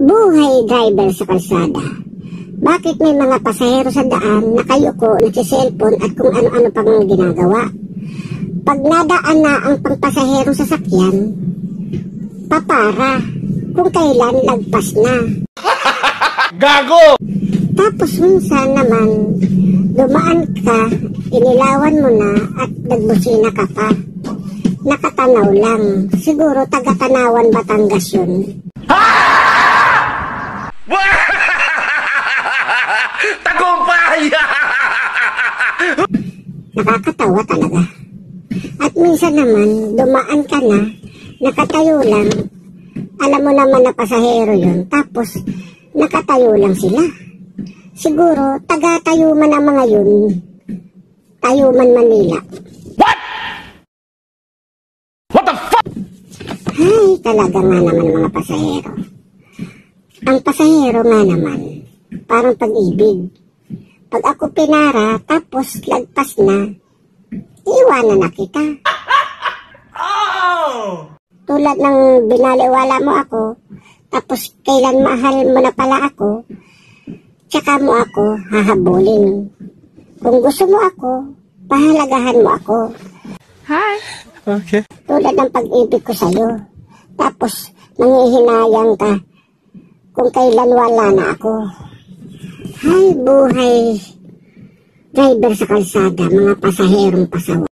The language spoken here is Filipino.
Buhay driver sa kalsada. Bakit may mga pasahero sa daan nakayuko, nagsiselfon at kung ano-ano pang ginagawa? Pag nadaan na ang pangpasahero sa sakyan, papara kung kailan lagpas na. Gago! Tapos minsan naman, dumaan ka, inilawan mo na at nagbusina ka pa. Nakatanaw lang. Siguro taga-Tanawan, Batangas yun. Tagumpay! Nakakatawa talaga. At minsan naman, dumaan ka na, nakatayo lang. Alam mo naman na pasahero yun. Tapos, nakatayo lang sila. Siguro, taga-Tayuman ang mga yun. Tayuman, Manila. What? What the fuck? Ay, talaga nga naman ang mga pasahero. Ang pasahero nga naman, parang pag-ibig. Pag ako pinara, tapos lagpas na, iwanan na kita. Oh! Tulad ng binaliwala mo ako, tapos kailan mahal mo na pala ako, tsaka mo ako hahabulin. Kung gusto mo ako, pahalagahan mo ako. Hi! Okay. Tulad ng pag-ibig ko sa'yo. Tapos, nangihinayang ka kung kailan wala na ako. Hay, buhay driver sa kalsada, mga pasaherong pasawa.